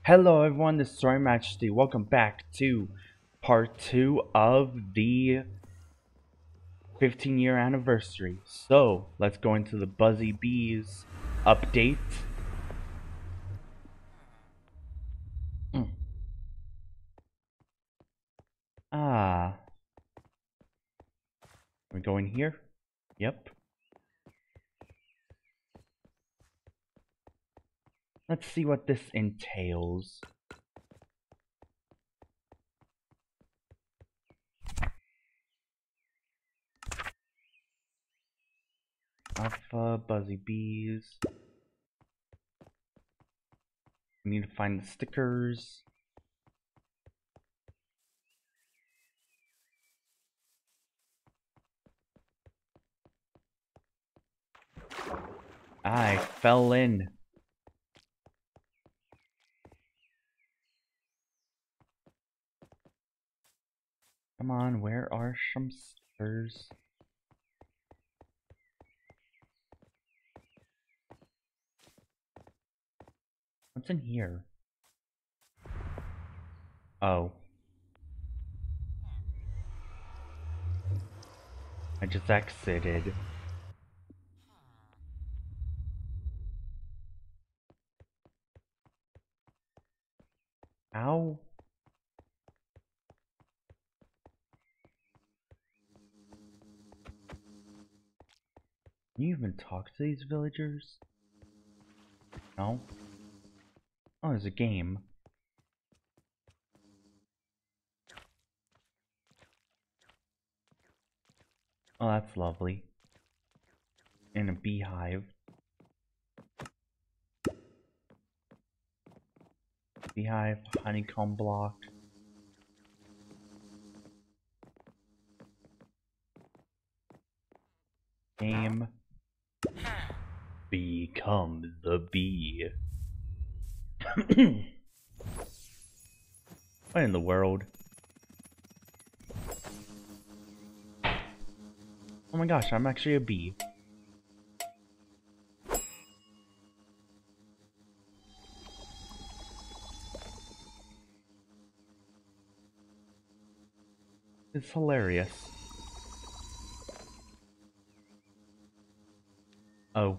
Hello everyone, this is Soaring Magesty. Welcome back to part 2 of the 15-year anniversary. So, let's go into the Buzzy Bees update. Mm. Ah. We're going here? Yep. Let's see what this entails. Alpha, Buzzy Bees. We need to find the stickers. I fell in. Come on, where are some stickers? What's in here? Oh. I just exited. Ow. Can you even talk to these villagers? No? Oh, there's a game. Oh, that's lovely. And a beehive. Beehive, honeycomb block. Game. Become the bee. What in the world? Oh my gosh, I'm actually a bee. It's hilarious. Oh.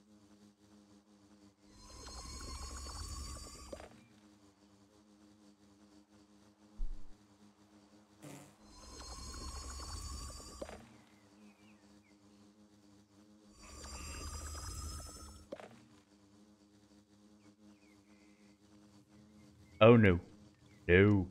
Oh no. No.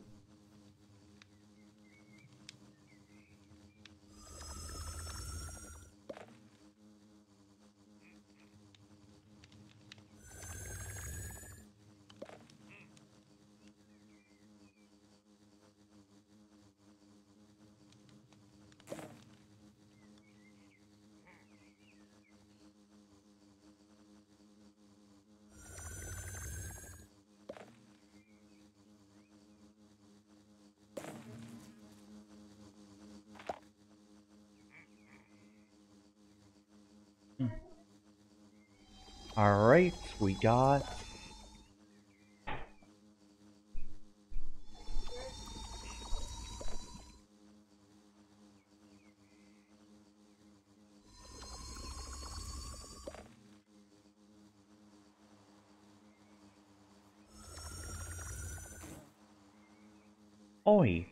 Alright, we got... Oi!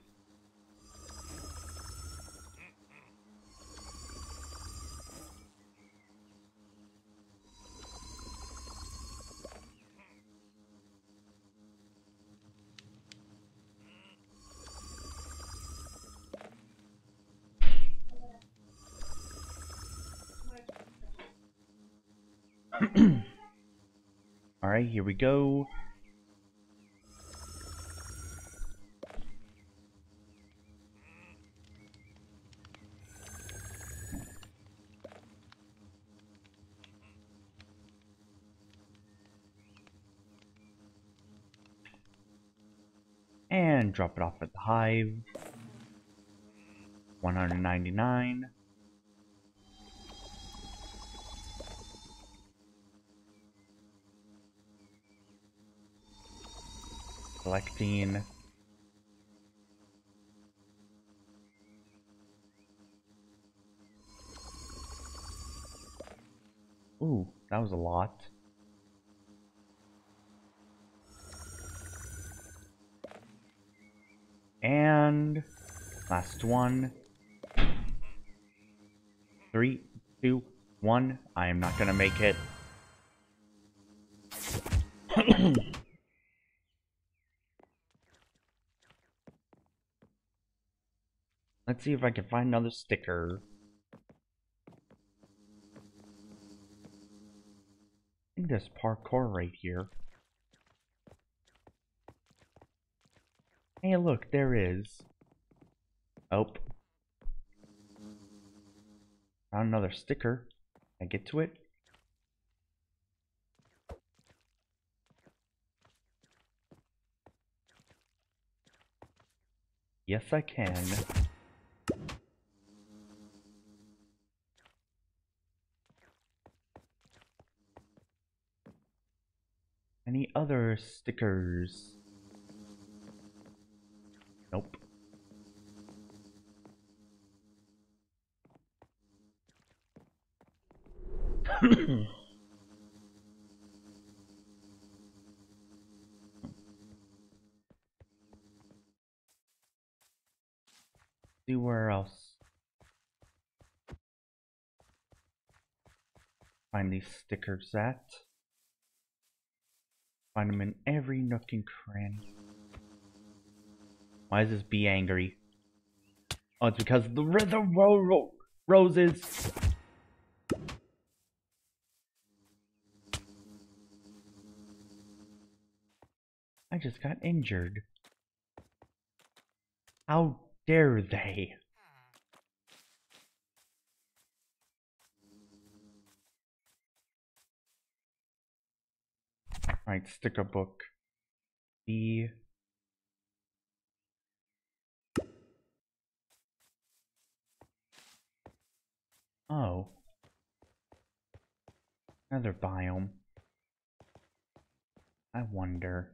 Alright, here we go. And drop it off at the hive. 199. Collecting. Ooh, that was a lot. And last one. 3, 2, 1. I am not gonna make it. Let's see if I can find another sticker. I think there's parkour right here. Hey, look, there is. Oh. Found another sticker. Can I get to it? Yes, I can. Any other stickers? Nope. See where else. Find these stickers at. Find them in every nook and cranny. Why is this bee angry? Oh, it's because of the roses. I just got injured. How dare they? Alright, sticker book. B. Oh. Another biome. I wonder.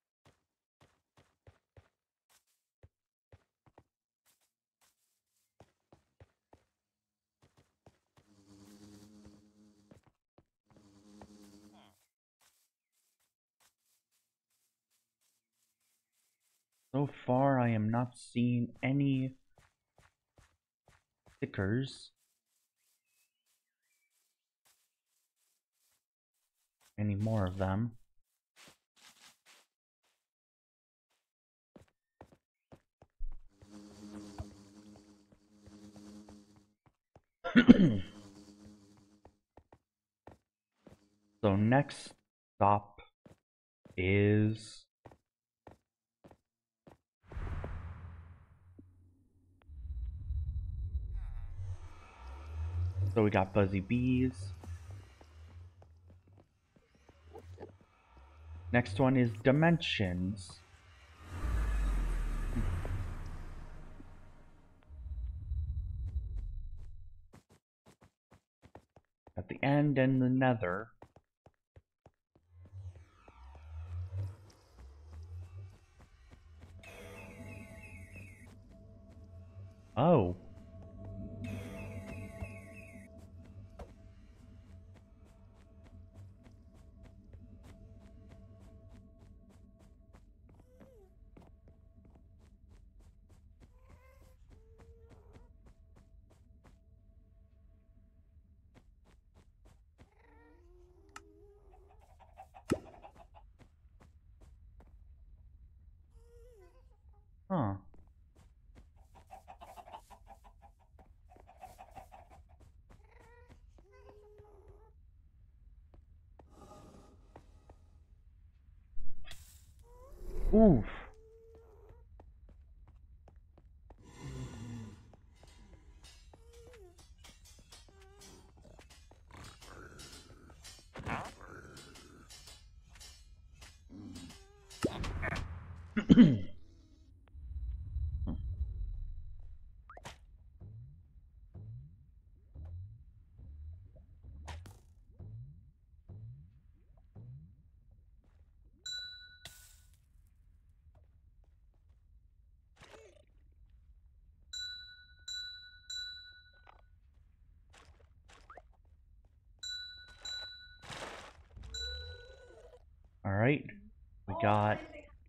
So far, I am not seeing any stickers. Any more of them. So next stop is so we got Buzzy Bees. Next one is Dimensions. At the end and the Nether. Oh. Huh. Oof. Alright, we got...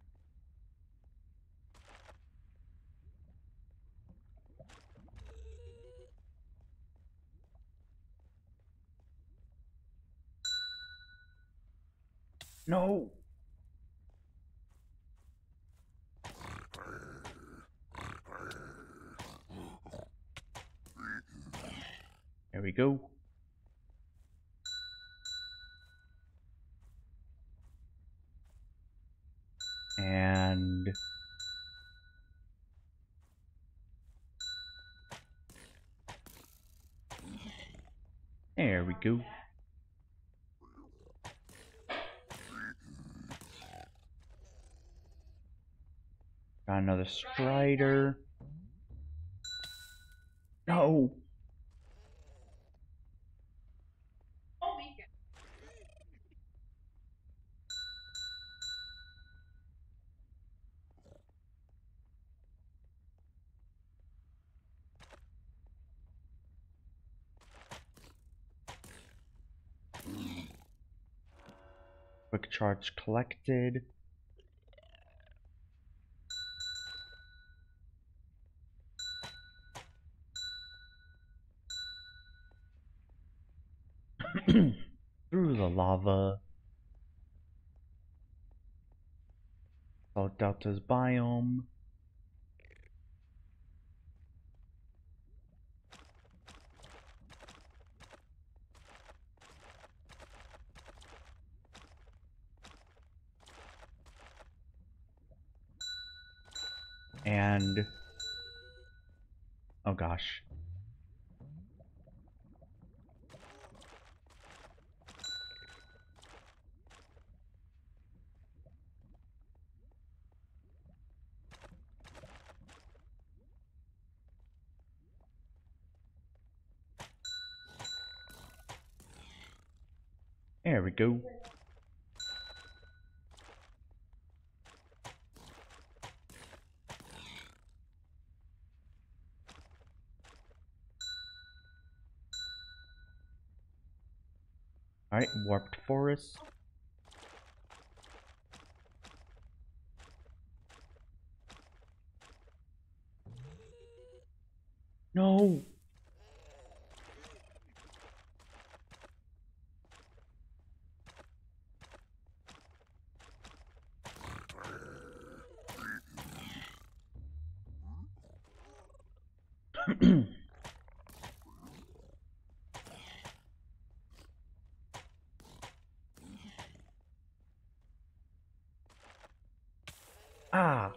No! There we go. And... there we go. Got another Strider. No! Quick charge collected. Through the lava. Salt Delta's biome. And... oh gosh. There we go. Alright, warped forest. No! Ah!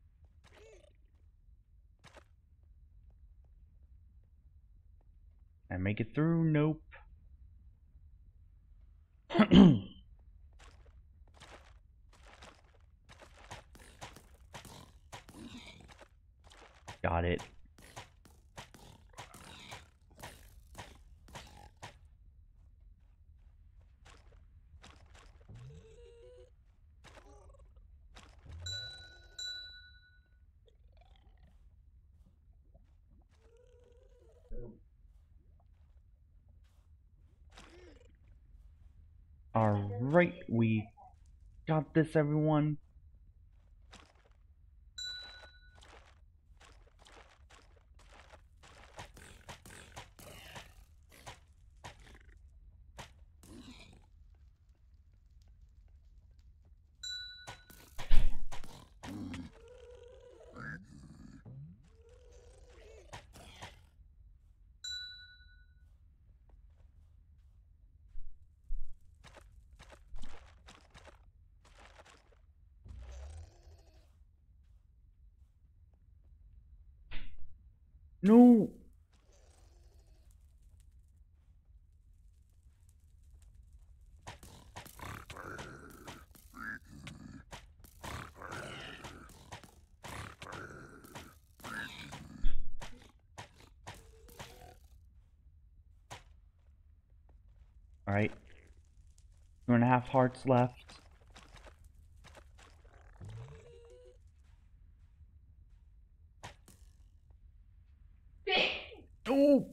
I make it through? Nope. Got it. Alright, we got this, everyone. No! Alright. 2.5 hearts left. Oh!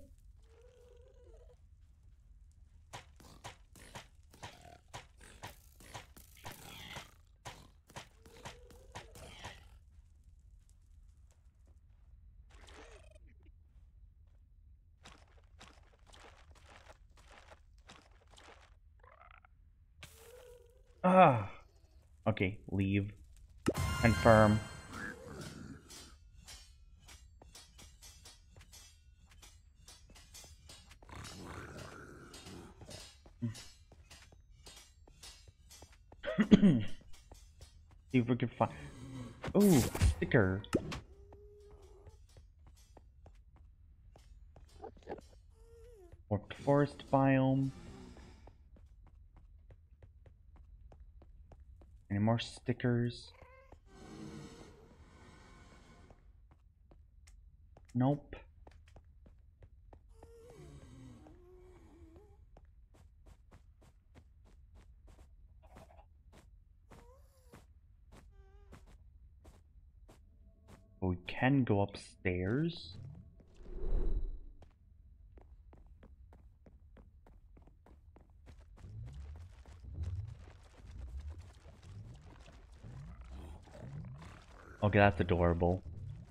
Ah. Okay, leave. Confirm. See if we can find. Ooh, sticker. Warped forest biome. Any more stickers? Nope. But we can go upstairs. Okay, that's adorable.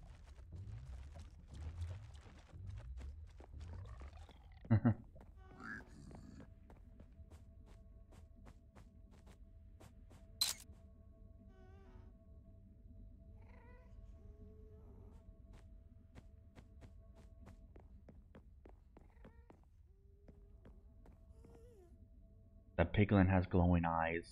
That piglin has glowing eyes.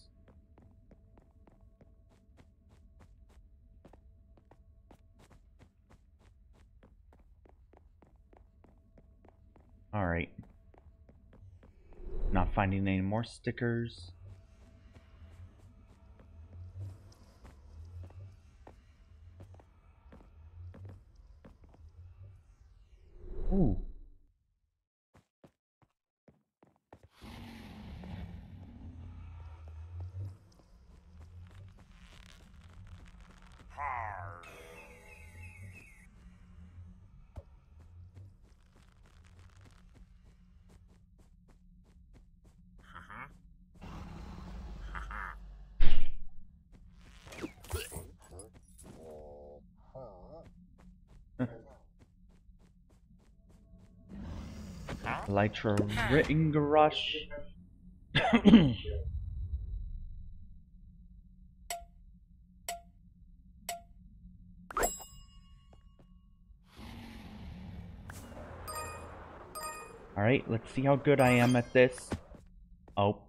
Alright. Not finding any more stickers. Ooh. Elytra Ring Rush. Alright, let's see how good I am at this. Oh.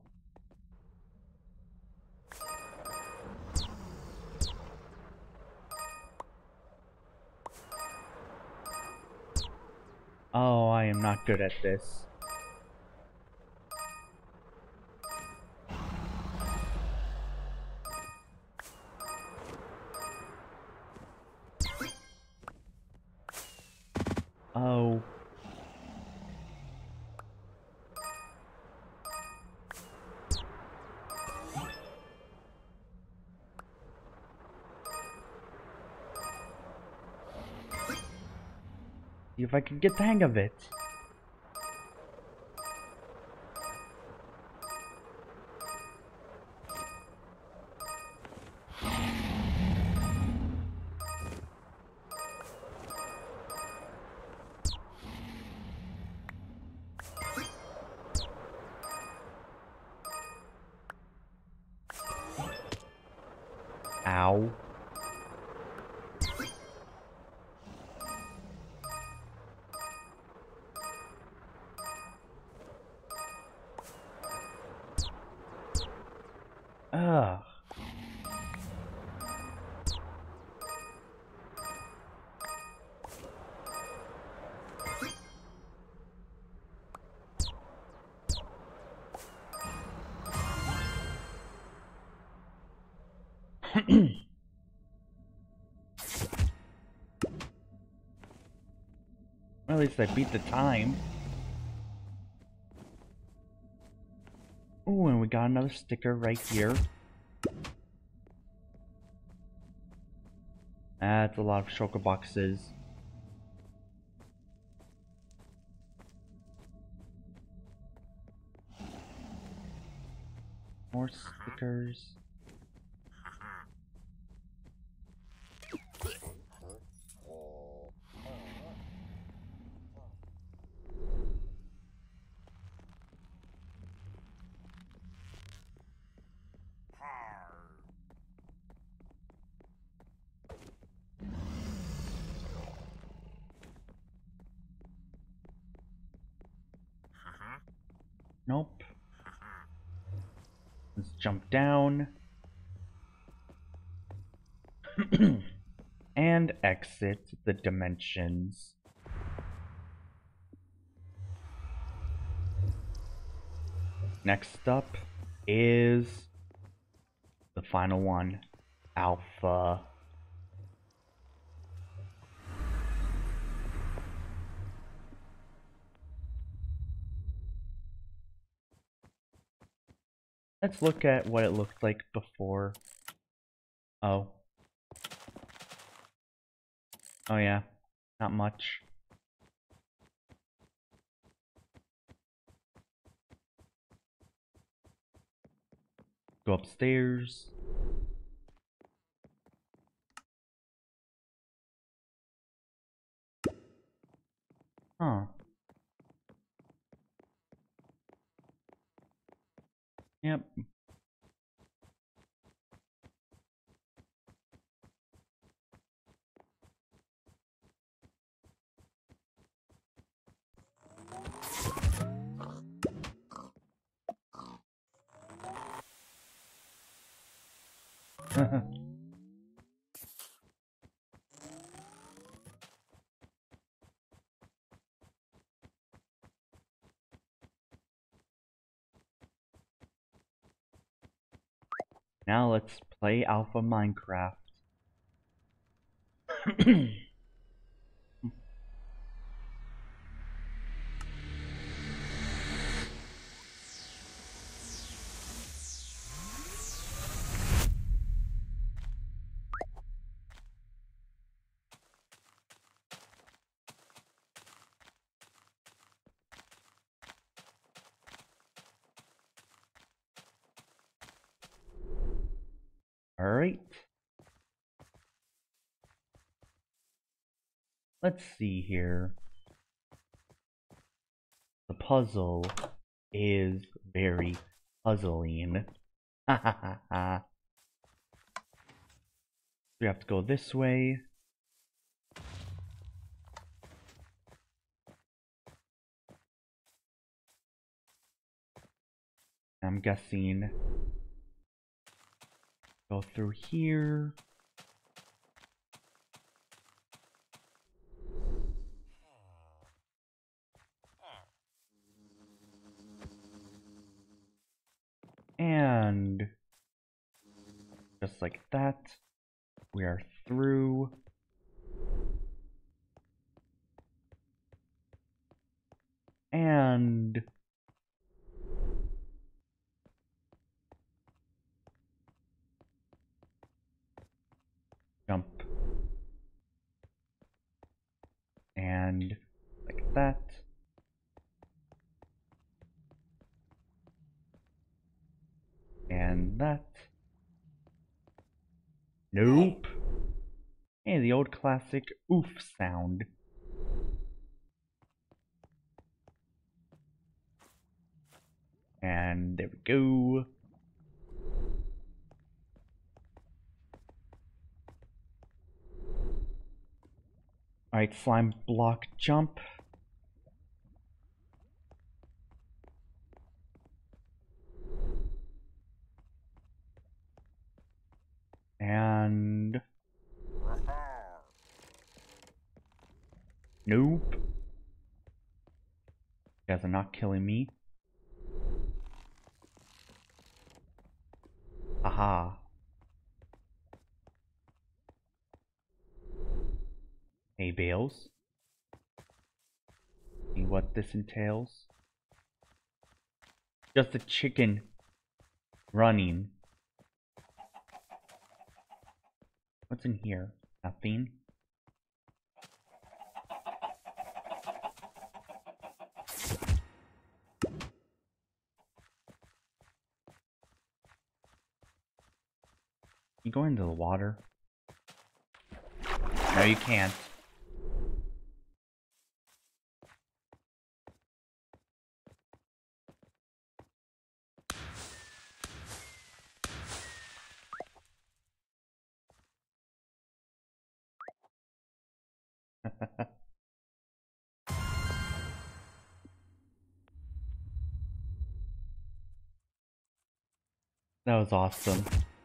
Oh, I am not good at this. Oh. See if I can get the hang of it. Ow. Ugh. Well, at least I beat the time. Ooh, and we got another sticker right here. That's a lot of shulker boxes. More stickers. Nope. Let's jump down. And exit the dimensions. Next up is the final one, Alpha. Let's look at what it looked like before. Oh. Oh yeah, not much. Go upstairs. Huh. Yep. Now let's play Alpha Minecraft. Alright. Let's see here. The puzzle is very puzzling. Ha ha ha ha. We have to go this way. I'm guessing go through here. And just like that, we are through. And jump. And like that. And that. Nope. Hey, the old classic oof sound. And there we go. Alright, slime block jump. And nope. You guys are not killing me. Aha. Hey, Bales. See what this entails? Just a chicken running. What's in here? Nothing. You go into the water? No, you can't. That was awesome.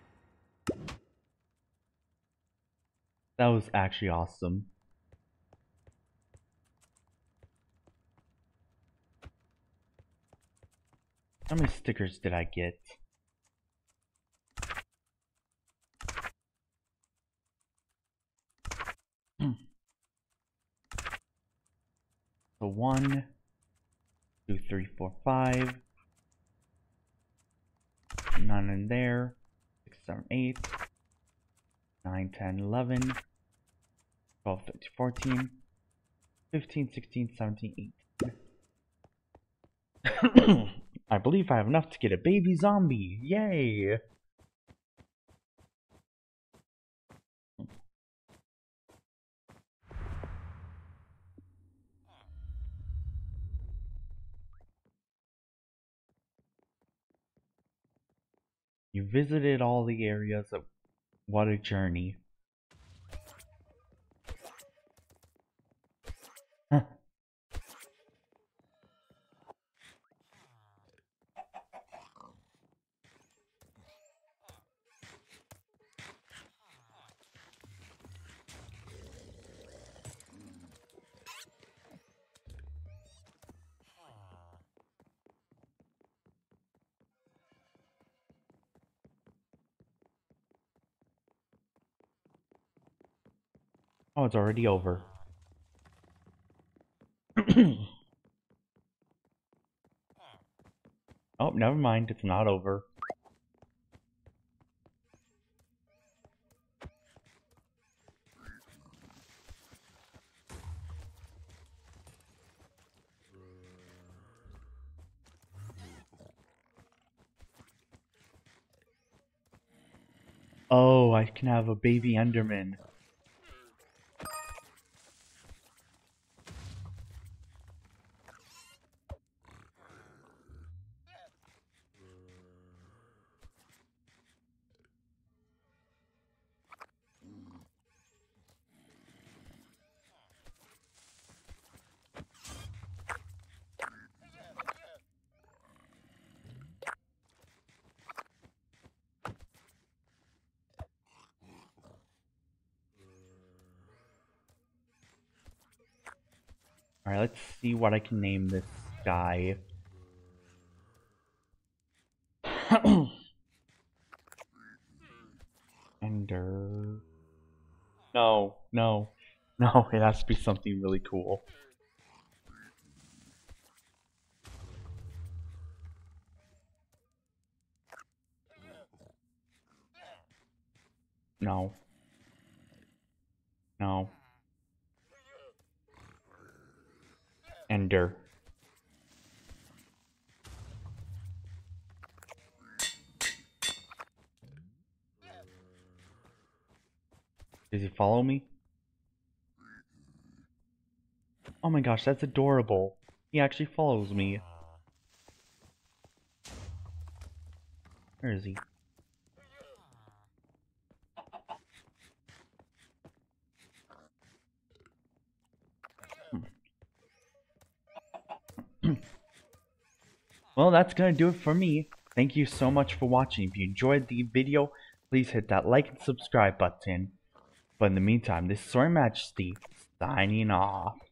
That was actually awesome. How many stickers did I get? So 1, 2, 3, 4, 5. None in there. 6, 7, 8. 9, 10, 11. 12, 13, 14. 15, 16, 17, 18. I believe I have enough to get a baby zombie. Yay! You visited all the areas of what a journey. Oh, it's already over. Oh, never mind, it's not over. Oh, I can have a baby Enderman. Alright, let's see what I can name this guy. Ender. No, no, no, it has to be something really cool. No. No. Ender. Does he follow me? Oh my gosh, that's adorable. He actually follows me. Where is he? Well, that's gonna do it for me. Thank you so much for watching. If you enjoyed the video, please hit that like and subscribe button. But in the meantime, this is Soaring Magesty, signing off.